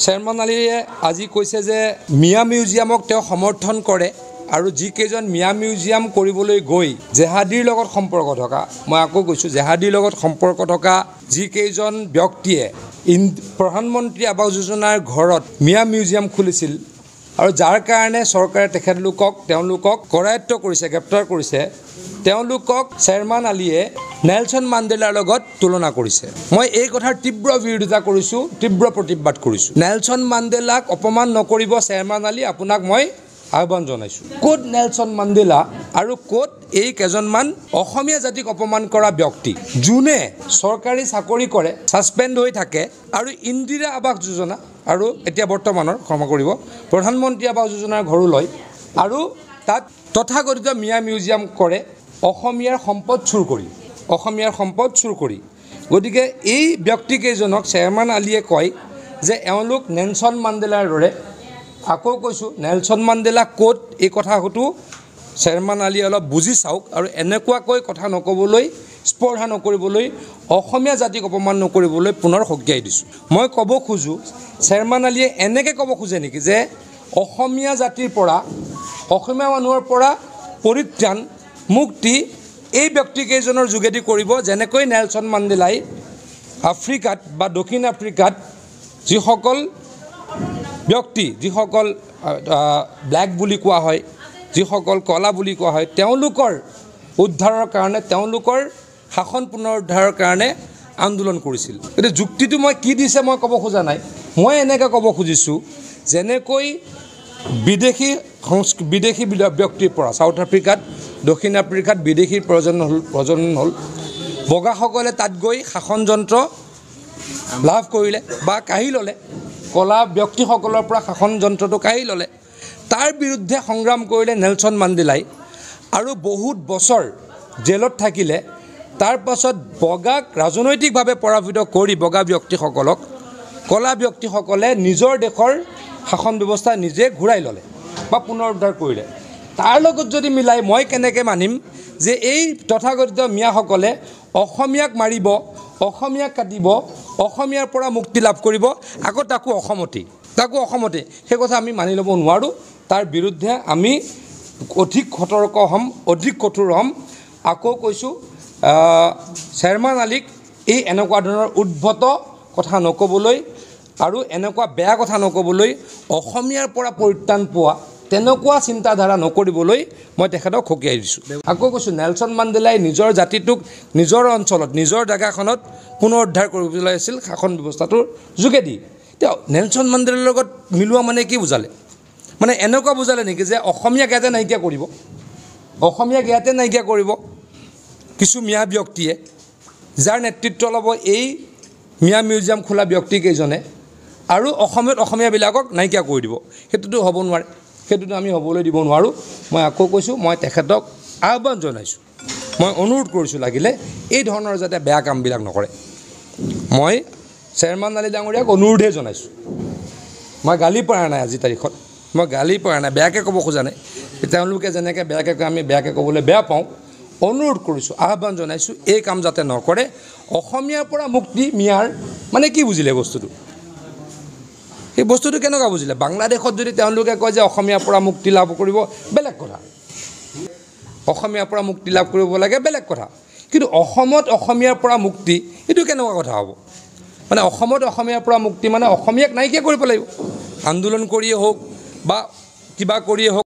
Chairman আলীয়ে আজি কৈছে যে মিয়া মিউজিয়ামক তেওঁ সমৰ্থন কৰে আৰু যিকেইজন মিয়া মিউজিয়াম কৰিবলৈ গৈ জেহাদীৰ লগত সম্পৰ্ক থকা মই আকৌ কৈছোঁ জেহাদীৰ লগত সম্পৰ্ক থকা যিকেইজন ব্যক্তিয়ে প্ৰধানমন্ত্ৰী আৱাস যোজনাৰ ঘৰত মিয়া মিউজিয়াম খুলিছিল আৰু যাৰ কাৰণে চৰকাৰে তেওঁলোকক কৰায়ত্ব কৰিছে গ্ৰেপ্তাৰ কৰিছে তেওঁলোকক চেয়াৰমেন আলীয়ে নেলছন মাণ্ডেলাৰ লগত তুলনা কৰিছে। মই এই কথাৰ তীব্ৰ বিৰোধিতা কৰিছোঁ, তীব্ৰ প্ৰতিবাদ কৰিছোঁ। নেলছন মাণ্ডেলাক অপমান নকৰিব চেয়াৰমেন আলী, আপোনাক মই আহ্বান জনাইছোঁ। ক'ত নেলছন মাণ্ডেলা আৰু ক'ত এই কেইজনমান অসমীয়া জাতিক অপমান কৰা ব্যক্তি যোনে চৰকাৰী চাকৰি কৰে, ছাছপেণ্ড হৈ থাকে আৰু ইন্দিৰা আৱাস যোজনা আৰু এতিয়া বৰ্তমানৰ ক্ষমা কৰিব প্ৰধানমন্ত্ৰী আৱাস যোজনাৰ ঘৰো লয় আৰু তাত তথাকথিত মিয়া মিউজিয়াম কৰে অসমীয়াৰ সম্পদ চুৰ কৰি গতিকে এই ব্যক্তিকেইজনক চেয়াৰমেন আলীয়ে কয় যে এওঁলোক নেলছন মাণ্ডেলাৰ দৰে। আকৌ কৈছোঁ নেলছন মাণ্ডেলা ক'ত এই কথাটো চেয়াৰমেন আলীয়ে অলপ বুজি চাওক আৰু এনেকুৱাকৈ কথা নক'বলৈ স্পৰ্ধা নকৰিবলৈ অসমীয়া জাতিক অপমান নকৰিবলৈ পুনৰ সকীয়াই দিছোঁ। মই ক'ব খোজোঁ চেয়াৰমেন আলীয়ে এনেকৈ ক'ব খোজে নেকি যে অসমীয়া জাতিৰ পৰা অসমীয়া মানুহৰ পৰা পৰিত্ৰাণ মুক্তি এই ব্যক্তিকেইজনৰ যোগেদি কৰিব যেনেকৈ নেলছন মাণ্ডেলাই আফ্ৰিকাত বা দক্ষিণ আফ্ৰিকাত যিসকল ব্যক্তি যিসকল ব্লেক বুলি কোৱা হয় যিসকল কলা বুলি কোৱা হয় তেওঁলোকৰ উদ্ধাৰৰ কাৰণে তেওঁলোকৰ শাসন পুনৰুদ্ধাৰৰ কাৰণে আন্দোলন কৰিছিল। গতিকে যুক্তিটো মই কি দিছে মই ক'ব খোজা নাই, মই এনেকৈ ক'ব খুজিছোঁ যেনেকৈ বিদেশী ব্যক্তিৰ পৰা চাউথ আফ্ৰিকাত দক্ষিণ আফ্ৰিকাত বিদেশীৰ প্ৰজনন হ'ল বগাসকলে তাত গৈ শাসন যন্ত্ৰ লাভ কৰিলে বা কাঢ়ি ল'লে, কলা ব্যক্তিসকলৰ পৰা শাসন যন্ত্ৰটো কাঢ়ি ল'লে, তাৰ বিৰুদ্ধে সংগ্ৰাম কৰিলে নেলছন মাণ্ডেলাই আৰু বহুত বছৰ জেলত থাকিলে। তাৰ পাছত বগাক ৰাজনৈতিকভাৱে পৰাভূত কৰি বগা ব্যক্তিসকলক কলা ব্যক্তিসকলে নিজৰ দেশৰ শাসন ব্যৱস্থা নিজে ঘূৰাই ল'লে বা পুনৰুদ্ধাৰ কৰিলে। তাৰ লগত যদি মিলাই মই কেনেকৈ মানিম যে এই তথাকথিত মিয়াসকলে অসমীয়াক মাৰিব, অসমীয়াক কাটিব, অসমীয়াৰ পৰা মুক্তি লাভ কৰিব, আকৌ তাকো অসমতে সেই কথা আমি মানি ল'ব নোৱাৰোঁ। তাৰ বিৰুদ্ধে আমি অধিক সতৰ্ক হ'ম, অধিক কঠোৰ হ'ম। আকৌ কৈছোঁ চেয়াৰমেন আলীক এই এনেকুৱা ধৰণৰ উদ্ভট কথা নক'বলৈ আৰু এনেকুৱা বেয়া কথা নক'বলৈ, অসমীয়াৰ পৰা পৰিত্ৰাণ পোৱা তেনেকুৱা চিন্তাধাৰা নকৰিবলৈ মই তেখেতক সকীয়াই দিছোঁ। আকৌ কৈছোঁ নেলছন মাণ্ডেলাই নিজৰ জাতিটোক নিজৰ অঞ্চলত নিজৰ জেগাখনত পুনৰুদ্ধাৰ কৰিবলৈ আছিল শাসন ব্যৱস্থাটোৰ যোগেদি। তেওঁ নেলছন মাণ্ডেলাৰ লগত মিলোৱা মানে কি বুজালে? মানে এনেকুৱা বুজালে নেকি যে অসমীয়াক ইয়াতে নাইকিয়া কৰিব কিছু মিয়া ব্যক্তিয়ে যাৰ নেতৃত্ব ল'ব এই মিয়া মিউজিয়াম খোলা ব্যক্তিকেইজনে আৰু অসমীয়াবিলাকক নাইকিয়া কৰি দিব? সেইটোতো হ'ব নোৱাৰে, সেইটোতো আমি হ'বলৈ দিব নোৱাৰোঁ। মই আকৌ কৈছোঁ মই তেখেতক আহ্বান জনাইছোঁ, মই অনুৰোধ কৰিছোঁ লাগিলে এই ধৰণৰ যাতে বেয়া কামবিলাক নকৰে। মই চেয়াৰমেন আলী ডাঙৰীয়াক অনুৰোধহে জনাইছোঁ, মই গালি পৰা নাই আজিৰ তাৰিখত, মই গালি পৰা নাই, বেয়াকৈ ক'ব খোজা নাই। তেওঁলোকে যেনেকৈ বেয়াকৈ কয় আমি বেয়াকৈ ক'বলৈ বেয়া পাওঁ। অনুৰোধ কৰিছোঁ, আহ্বান জনাইছোঁ এই কাম যাতে নকৰে। অসমীয়াৰ পৰা মুক্তি মিয়াৰ মানে কি বুজিলে বস্তুটো? সেই বস্তুটো কেনেকুৱা বুজিলে? বাংলাদেশত যদি তেওঁলোকে কয় যে অসমীয়াৰ পৰা মুক্তি লাভ কৰিব বেলেগ কথা, অসমীয়াৰ পৰা মুক্তি লাভ কৰিব লাগে বেলেগ কথা, কিন্তু অসমত অসমীয়াৰ পৰা মুক্তি এইটো কেনেকুৱা কথা হ'ব? মানে অসমত অসমীয়াৰ পৰা মুক্তি মানে অসমীয়াক নাইকিয়া কৰিব লাগিব, আন্দোলন কৰিয়ে হওক বা কিবা কৰিয়ে হওক।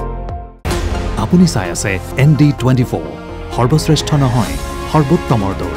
আপুনি চাই আছে ND24, সৰ্বশ্ৰেষ্ঠ নহয় সৰ্বোত্তমৰ দৌৰ।